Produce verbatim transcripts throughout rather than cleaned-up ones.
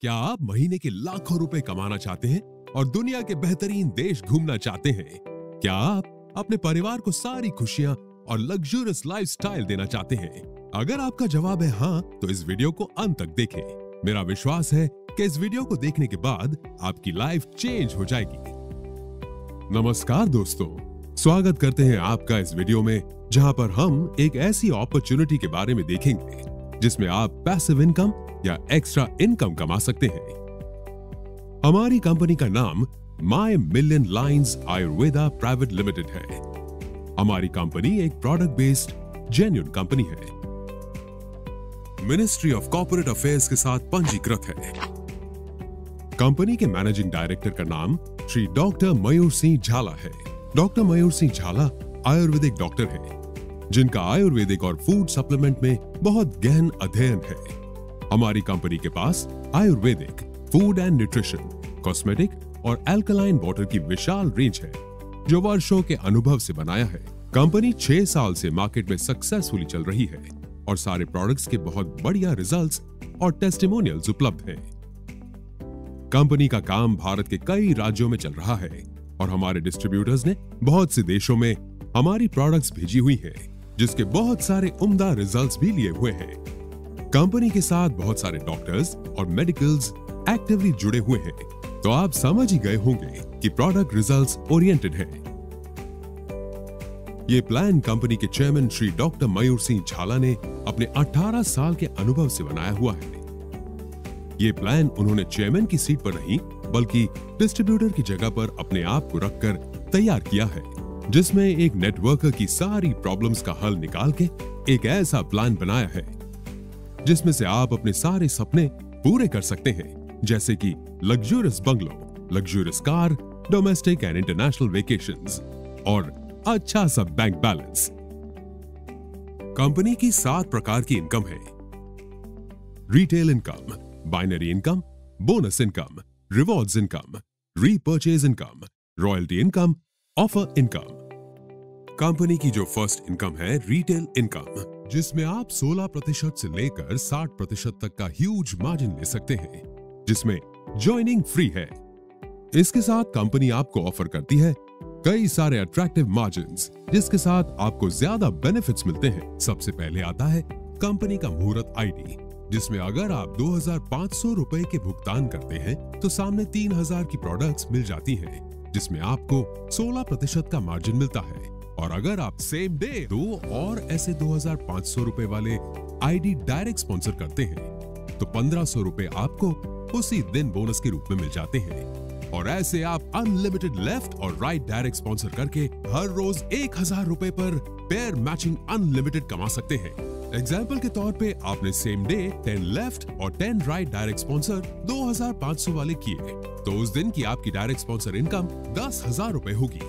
क्या आप महीने के लाखों रुपए कमाना चाहते हैं और दुनिया के बेहतरीन देश घूमना चाहते हैं? क्या आप अपने परिवार को सारी खुशियां और लग्जरियस लाइफस्टाइल देना चाहते हैं? अगर आपका जवाब है हाँ, तो इस वीडियो को अंत तक देखें। मेरा विश्वास है कि इस वीडियो को देखने के बाद आपकी लाइफ चेंज हो जाएगी। नमस्कार दोस्तों, स्वागत करते हैं आपका इस वीडियो में, जहां पर हम एक ऐसी अपॉर्चुनिटी के बारे में देखेंगे जिसमें आप पैसिव इनकम या एक्स्ट्रा इनकम कमा सकते हैं। हमारी कंपनी का नाम my million lines Ayurveda private limited है। हमारी कंपनी एक प्रोडक्ट बेस्ड जेन्युइन कंपनी है। मिनिस्ट्री ऑफ कॉर्पोरेट अफेयर्स के साथ पंजीकृत है। कंपनी के मैनेजिंग डायरेक्टर का नाम श्री डॉक्टर मयूर सिंह झाला है। डॉक्टर मयूर सिंह झाला आयुर्वेदिक डॉक्टर हैं, जिनका आयुर्वेदिक और फूड सप्लीमेंट में बहुत गहन अध्ययन है। हमारी कंपनी के पास Ayurvedic, food and nutrition, cosmetic और अल्कलाइन वाटर की विशाल रेंज है, जो वर्षों के अनुभव से बनाया है। कंपनी छह साल से मार्केट में सक्सेसफुली चल रही है और सारे प्रोडक्ट्स के बहुत बढ़िया रिजल्ट्स और टेस्टिमोनियल्स उपलब्ध हैं। कंपनी का काम भारत के कई राज्यों में चल रहा है और हमारे डिस्ट्रीब्यूटर्स ने बहुत से देशों में हमारी प्रोडक्ट्स भेजी हुई हैं, जिसके बहुत सारे उम्दा रिजल्ट्स भी लिए हुए हैं। कंपनी के साथ बहुत सारे डॉक्टर्स और मेडिकल्स एक्टिवली जुड़े हुए हैं, तो आप समझ ही गए होंगे कि प्रोडक्ट रिजल्ट्स ओरिएंटेड है। ये प्लान कंपनी के चेयरमैन श्री डॉक्टर मयूर सिंह झाला ने अपने अठारह साल के अनुभव से बनाया हुआ है। ये प्लान उन्होंने चेयरमैन की सीट पर नहीं, बल्कि डिस्ट्रीब्यूटर की जगह पर अपने आप को रखकर तैयार किया है, जिसमें एक नेटवर्कर की सारी प्रॉब्लम्स का हल निकाल के एक ऐसा प्लान बनाया है जिसमें से आप अपने सारे सपने पूरे कर सकते हैं, जैसे कि luxurious bungalow, luxurious car, domestic and international vacations और अच्छा सा बैंक बैलेंस। कंपनी की सात प्रकार की इनकम है: retail income, binary income, bonus income, rewards income, repurchase income, royalty income, offer income. Company की जो फर्स्ट इनकम है रिटेल इनकम, जिसमें आप सोलह प्रतिशत से लेकर साठ प्रतिशत तक का ह्यूज मार्जिन ले सकते हैं, जिसमें ज्वाइनिंग फ्री है। इसके साथ कंपनी आपको ऑफर करती है कई सारे अट्रैक्टिव मार्जिन्स, जिसके साथ आपको ज्यादा बेनिफिट्स मिलते हैं। सबसे पहले आता है कंपनी का मुहूर्त आईडी, जिसमें अगर आप दो हजार पाँच सौ रुपए के भुगतान करते हैं तो सामने तीन हजार की प्रोडक्ट्स मिल जाती हैं, जिसमें आपको सोलह प्रतिशत का मार्जिन मिलता है। और अगर आप सेम डे दो और ऐसे दो हजार पाँच सौ रुपए वाले आईडी डायरेक्ट स्पॉन्सर करते हैं तो पंद्रह सौ रुपए आपको उसी दिन बोनस के रूप में मिल जाते हैं। और ऐसे आप अनलिमिटेड लेफ्ट और राइट डायरेक्ट स्पॉन्सर करके हर रोज एक हजार रुपए पर पेयर मैचिंग अनलिमिटेड कमा सकते हैं। एग्जाम्पल के तौर पे आपने सेम डे टेन लेफ्ट और टेन राइट डायरेक्ट स्पॉन्सर दो हजार पाँच सौ वाले किए तो उस दिन की आपकी डायरेक्ट स्पॉन्सर इनकम दस हजार रुपए होगी।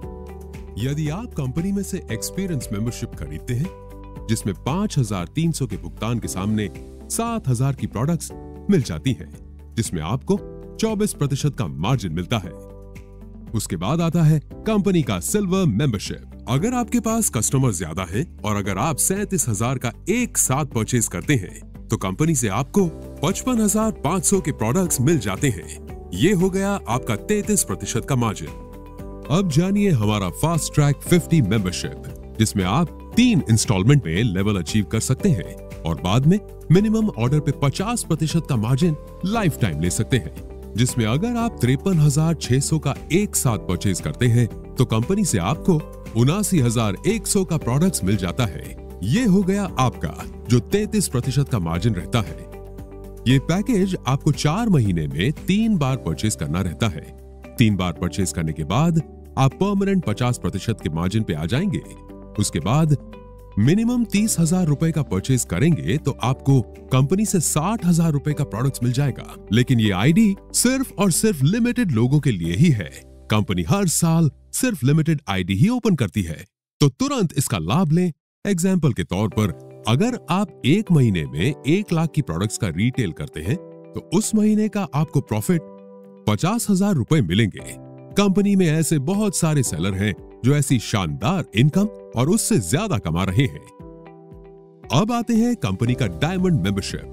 यदि आप कंपनी में से एक्सपीरियंस मेंबरशिप खरीदते हैं, जिसमें पांच हजार तीन सौ के भुगतान के सामने सात हजार की प्रोडक्ट्स मिल जाती हैं, जिसमें आपको चौबीस प्रतिशत का मार्जिन मिलता है। उसके बाद आता है कंपनी का सिल्वर मेंबरशिप। अगर आपके पास कस्टमर ज्यादा है और अगर आप सैंतीस हजार का एक साथ परचेज करते हैं तो कंपनी से आपको पचपन हजार पाँच सौ के प्रोडक्ट्स मिल जाते हैं। ये हो गया आपका तैंतीस प्रतिशत का मार्जिन। अब जानिए हमारा फास्ट ट्रैक पचास मेंबरशिप, जिसमें आप तीन इंस्टॉलमेंट में लेवल अचीव कर सकते हैं और बाद में मिनिमम ऑर्डर पे पचास प्रतिशत का मार्जिन लाइफ टाइम ले सकते हैं, जिसमें अगर आप तिरपन हजार छह सौ का एक साथ परचेज करते हैं तो कंपनी से आपको उनासी हजार एक सौ का प्रोडक्ट्स मिल जाता है। ये हो गया आपका जो तैंतीस प्रतिशत का मार्जिन रहता है। ये पैकेज आपको चार महीने में तीन बार परचेज करना रहता है। तीन बार परचेज करने के बाद आप परमानेंट पचास प्रतिशत के मार्जिन पे आ जाएंगे। उसके बाद मिनिमम तीस हजार रुपए का परचेज करेंगे तो आपको कंपनी से साठ हजार रुपए का प्रोडक्ट्स मिल जाएगा। लेकिन ये आईडी सिर्फ और सिर्फ लिमिटेड लोगों के लिए ही है। कंपनी हर साल सिर्फ लिमिटेड आईडी ही ओपन करती है, तो तुरंत इसका लाभ लें। एग्जाम्पल के तौर पर अगर आप एक महीने में एक लाख की प्रोडक्ट्स का रिटेल करते हैं तो उस महीने का आपको प्रॉफिट पचास हजार रुपए मिलेंगे। कंपनी में ऐसे बहुत सारे सेलर हैं जो ऐसी शानदार इनकम और उससे ज्यादा कमा रहे हैं। अब आते हैं कंपनी का डायमंड मेंबरशिप,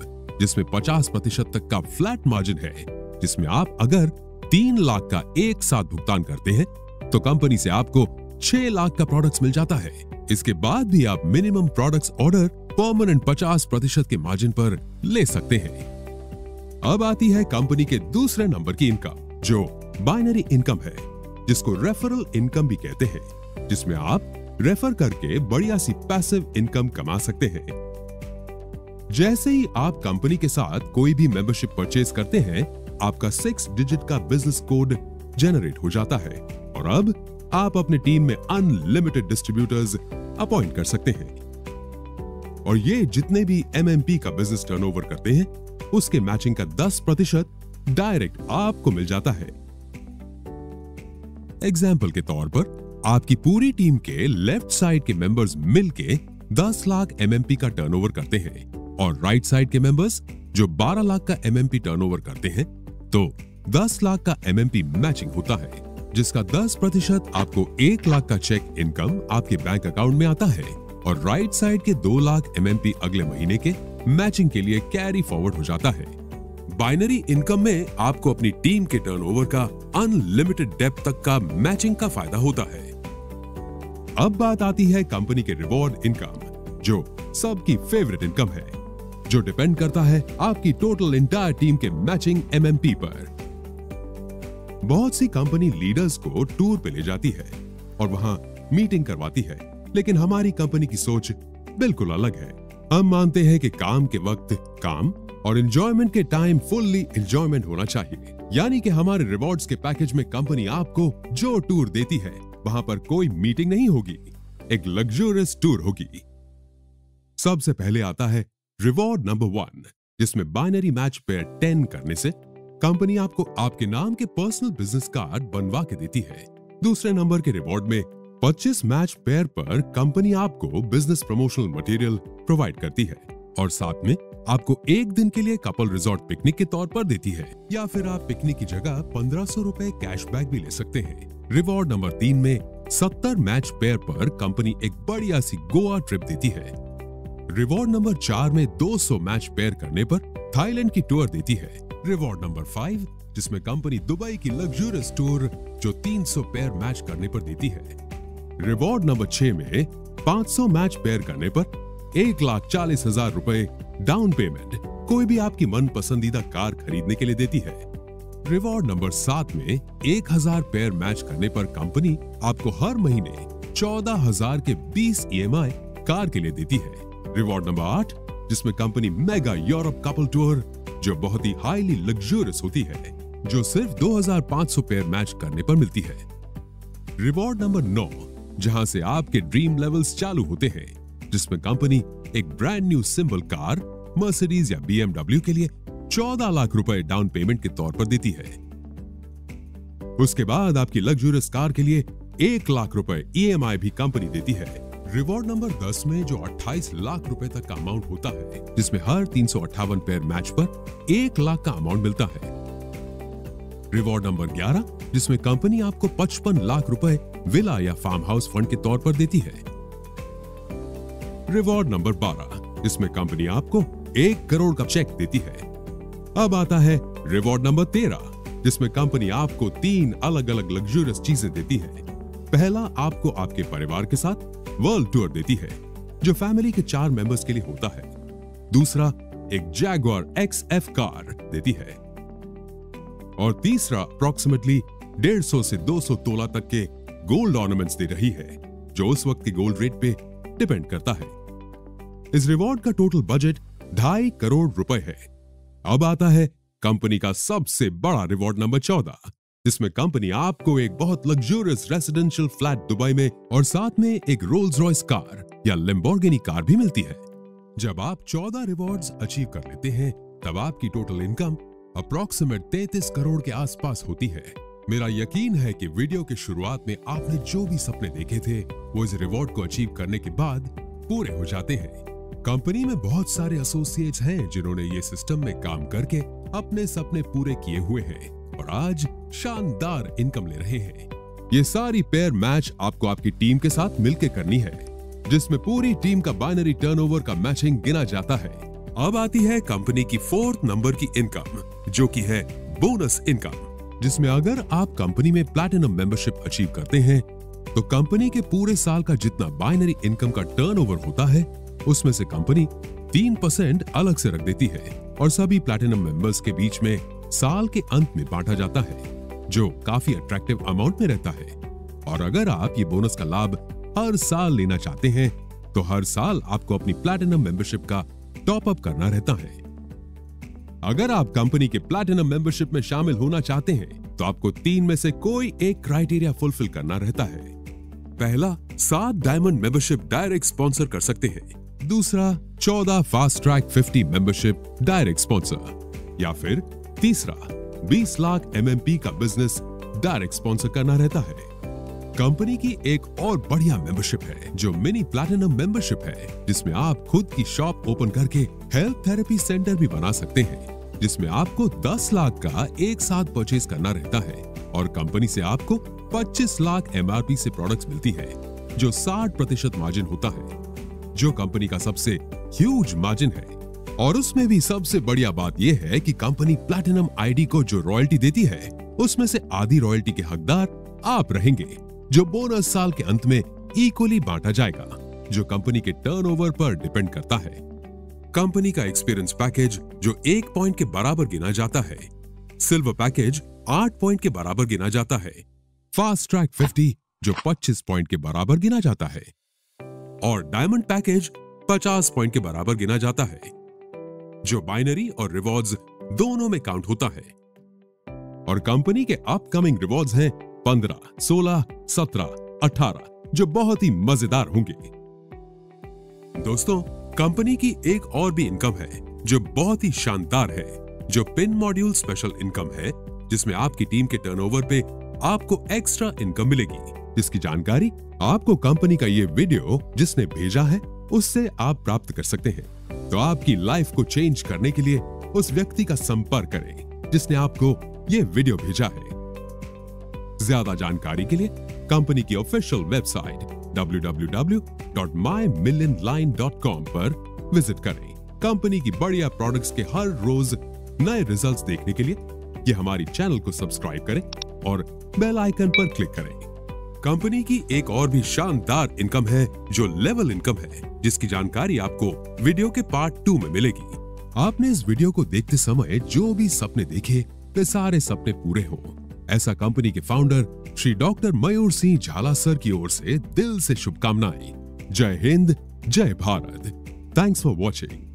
जिसमें पचास प्रतिशत तक का फ्लैट मार्जिन है, जिसमें आप अगर तीन लाख का एक साथ भुगतान करते हैं तो कंपनी से आपको छह लाख का प्रोडक्ट्स मिल जाता है। इसके बाद भी आप मिनिमम प्रोडक्ट्स ऑर्डर परमानेंट पचास प्रतिशत के मार्जिन पर ले सकते हैं। अब आती है कंपनी के दूसरे नंबर की इनकम, जो बाइनरी इनकम है, जिसको रेफरल इनकम भी कहते हैं, जिसमें आप रेफर करके बढ़िया सी पैसिव इनकम कमा सकते हैं। जैसे ही आप कंपनी के साथ कोई भी मेंबरशिप परचेज करते हैं, आपका सिक्स डिजिट का बिजनेस कोड जनरेट हो जाता है और अब आप अपनी टीम में अनलिमिटेड डिस्ट्रीब्यूटर्स अपॉइंट कर सकते हैं और ये जितने भी एमएमपी का बिजनेस टर्नओवर करते हैं उसके मैचिंग का दस प्रतिशत डायरेक्ट आपको मिल जाता है। एग्जाम्पल के तौर पर आपकी पूरी टीम के लेफ्ट साइड के मेंबर्स मिलके दस लाख एमएमपी का टर्नओवर करते हैं और राइट साइड के मेंबर्स जो बारह लाख का एमएमपी टर्नओवर करते हैं, तो दस लाख का एमएमपी मैचिंग होता है, जिसका दस प्रतिशत आपको एक लाख का चेक इनकम आपके बैंक अकाउंट में आता है और राइट साइड के दो लाख एमएमपी अगले महीने के मैचिंग के लिए कैरी फॉरवर्ड हो जाता है। बाइनरी इनकम में आपको अपनी टीम के टर्नओवर का अनलिमिटेड डेप्थ तक का मैचिंग का फायदा होता है। अब बात आती है कंपनी के रिवॉर्ड इनकम, जो सबकी फेवरेट इनकम है, जो डिपेंड करता है आपकी टोटल इंटायर टीम के मैचिंग एमएमपी पर। बहुत सी कंपनी लीडर्स को टूर पे ले जाती है और वहां मीटिंग करवाती है, लेकिन हमारी कंपनी की सोच बिल्कुल अलग है। हम मानते हैं कि काम के वक्त काम और एंजॉयमेंट के टाइम फुल्ली एंजॉयमेंट होना चाहिए, यानी कि हमारे रिवॉर्ड्स के पैकेज में कंपनी आपको जो टूर देती है वहां पर कोई मीटिंग नहीं होगी, एक लग्जरियस टूर होगी। सबसे पहले आता है रिवॉर्ड नंबर वन, जिसमें बाइनरी मैच पेयर टेन करने से कंपनी आपको आपके नाम के पर्सनल बिजनेस कार्ड बनवा के देती है। दूसरे नंबर के रिवॉर्ड में पच्चीस मैच पेयर पर कंपनी आपको बिजनेस प्रमोशनल मटेरियल प्रोवाइड करती है और साथ में आपको एक दिन के लिए कपल रिजॉर्ट पिकनिक के तौर पर देती है, या फिर आप पिकनिक की जगह पंद्रह सौ रुपए कैशबैक भी ले सकते हैं। रिवॉर्ड नंबर तीन में सत्तर मैच पेयर पर कंपनी एक बढ़िया सी गोवा ट्रिप देती है। रिवॉर्ड नंबर चार में दो सौ मैच पेयर करने पर थाईलैंड की टूर देती है। रिवॉर्ड नंबर फाइव, जिसमें कंपनी दुबई की लग्जरियस टूर जो तीन सौ पेयर मैच करने पर देती है। रिवॉर्ड नंबर छह में पाँच सौ मैच पेयर करने पर एक लाख चालीस हजार रुपए डाउन पेमेंट कोई भी आपकी मन पसंदीदा कार खरीदने के लिए देती है। रिवॉर्ड नंबर सात में एक हजार पेयर मैच करने पर कंपनी आपको हर महीने चौदह हजार के बीस ईएमआई कार के लिए देती है। रिवॉर्ड नंबर आठ, जिसमें company mega Europe couple tour जो बहुत ही हाईली लग्जरियस होती है, जो सिर्फ दो हजार पाँच सौ पेयर मैच करने पर मिलती है। रिवॉर्ड नंबर नौ, जहां से आपके ड्रीम लेवल्स चालू होते हैं, जिसमें कंपनी एक brand new symbol car Mercedes या बीएमडब्ल्यू के लिए चौदह लाख रुपए डाउन पेमेंट के तौर पर देती है। उसके बाद आपकी लग्जरियस कार के लिए एक लाख रुपए ईएमआई भी कंपनी देती है। रिवॉर्ड नंबर दस में जो अट्ठाईस लाख रुपए तक का अमाउंट होता है, जिसमें हर तीन सौ अट्ठावन पेयर मैच पर एक लाख का अमाउंट मिलता है। रिवॉर्ड नंबर ग्यारह, जिसमें कंपनी आपको पचपन लाख रुपए विला या फार्म हाउस फंड के तौर पर देती है। रिवॉर्ड नंबर बारह, जिसमें कंपनी आपको एक करोड़ का चेक देती है। अब आता है रिवॉर्ड नंबर तेरह, जिसमें कंपनी आपको तीन अलग अलग लग्जरियस चीजें देती है। पहला, आपको आपके परिवार के साथ वर्ल्ड टूर देती है, जो फैमिली के चार मेंबर्स के लिए होता है। दूसरा, एक जैगुआर एक्स एफ कार देती है और तीसरा, अप्रॉक्सिमेटली डेढ़ सौ से दो सौ तोला तक के गोल्ड ऑर्नामेंट्स दे रही है, जो उस वक्त के गोल्ड रेट पे डिपेंड करता है। इस रिवॉर्ड का टोटल बजट ढाई करोड़ रुपए है। अब आता है कंपनी का सबसे बड़ा रिवॉर्ड नंबर चौदह, जिसमें कंपनी आपको एक बहुत लग्जरियस रेसिडेंशियल फ्लैट दुबई में और साथ में एक रोल्स रॉयस कार या लैम्बोर्गिनी कार भी मिलती है। जब आप चौदह रिवॉर्ड्स अचीव कर लेते हैं, तब आपकी टोटल इनकम अप्रॉक्सिमेट तैंतीस करोड़ के आसपास होती है। मेरा यकीन है कि वीडियो के शुरुआत में आपने जो भी सपने देखे थे, वो इस रिवॉर्ड को अचीव करने के बाद पूरे हो जाते हैं। कंपनी में बहुत सारे एसोसिएट्स हैं जिन्होंने ये सिस्टम में काम करके अपने सपने पूरे किए हुए हैं और आज शानदार इनकम ले रहे हैं। ये सारी पेयर मैच आपको आपकी टीम के साथ मिलकर करनी है, जिसमें पूरी टीम का बाइनरी टर्नओवर का मैचिंग गिना जाता है अब आती है कंपनी की फोर्थ नंबर की इनकम, जो कि है बोनस इनकम, जिसमें अगर आप कंपनी में प्लैटिनम मेंबरशिप अचीव करते हैं तो कंपनी के पूरे साल का जितना बाइनरी इनकम का टर्नओवर होता है उसमें से कंपनी तीन परसेंट अलग से रख देती है और सभी प्लैटिनम मेंबर्स के बीच में साल के अंत में बांटा जाता है, जो काफी अट्रैक्टिव अमाउंट में रहता है। और अगर आप ये बोनस का लाभ हर साल लेना चाहते हैं तो हर साल आपको अपनी प्लैटिनम मेंबरशिप का टॉप अप करना रहता है। अगर आप कंपनी के प्लैटिनम मेंबरशिप में शामिल होना चाहते हैं तो आपको तीन में से कोई एक क्राइटेरिया फुलफिल करना रहता है। पहला, सात डायमंड मेंबरशिप डायरेक्ट स्पॉन्सर कर सकते हैं। दूसरा, चौदह fast track fifty membership direct sponsor. या फिर तीसरा, बीस लाख एमएमपी का बिजनेस डायरेक्ट स्पॉन्सर करना रहता है। कंपनी की एक और बढ़िया मेंबरशिप है जो मिनी प्लैटिनम मेंबरशिप है, जिसमें आप खुद की शॉप ओपन करके हेल्थ थेरेपी सेंटर भी बना सकते हैं, जिसमें आपको दस लाख का एक साथ परचेज करना रहता है और कंपनी से आपको पच्चीस लाख एमआरपी से प्रोडक्ट्स मिलती है, जो साठ प्रतिशत मार्जिन होता है, जो कंपनी का सबसे ह्यूज मार्जिन है। और उसमें भी सबसे बढ़िया बात यह है कि कंपनी प्लैटिनम आईडी को जो रॉयल्टी देती है उसमें से आधी रॉयल्टी के हकदार आप रहेंगे, जो बोनस साल के अंत में इक्वली बांटा जाएगा, जो कंपनी के टर्नओवर पर डिपेंड करता है। कंपनी का एक्सपीरियंस पैकेज जो एक पॉइंट के बराबर गिना जाता है, सिल्वर पैकेज आठ पॉइंट के बराबर गिना जाता है, फास्ट ट्रैक फिफ्टी जो पच्चीस पॉइंट के बराबर गिना जाता है और डायमंड पैकेज पचास पॉइंट के बराबर गिना जाता है, जो बाइनरी और रिवॉर्ड्स दोनों में काउंट होता है। और कंपनी के अपकमिंग रिवॉर्ड्स हैं पंद्रह, सोलह, सत्रह, अठारह, जो बहुत ही मजेदार होंगे। दोस्तों, कंपनी की एक और भी इनकम है जो बहुत ही शानदार है, जो पिन मॉड्यूल स्पेशल इनकम है, जिसमें आपकी टीम के टर्नओवर पे आपको एक्स्ट्रा इनकम मिलेगी, जिसकी जानकारी आपको कंपनी का ये वीडियो जिसने भेजा है उससे आप प्राप्त कर सकते हैं। तो आपकी लाइफ को चेंज करने के लिए उस व्यक्ति का संपर्क करें जिसने आपको ये वीडियो भेजा है। ज्यादा जानकारी के लिए कंपनी की official website W W W dot my million line dot com पर विजिट करें। कंपनी की बढ़िया प्रोडक्ट्स के हर रोज नए रिजल्ट्स देखने के लिए ये हमारी चैनल को सब्सक्राइब करें और बेल आइकन पर क्लिक करें। कंपनी की एक और भी शानदार इनकम है जो लेवल इनकम है, जिसकी जानकारी आपको वीडियो के पार्ट टू में मिलेगी। आपने इस वीडियो को देखते समय जो भी सपने देखे वे सारे सपने पूरे हों, ऐसा कंपनी के founder Shri doctor Mayur Singh Jhala sir की ओर से दिल से शुभकामनाएं। जय हिंद, जय भारत। Thanks for watching.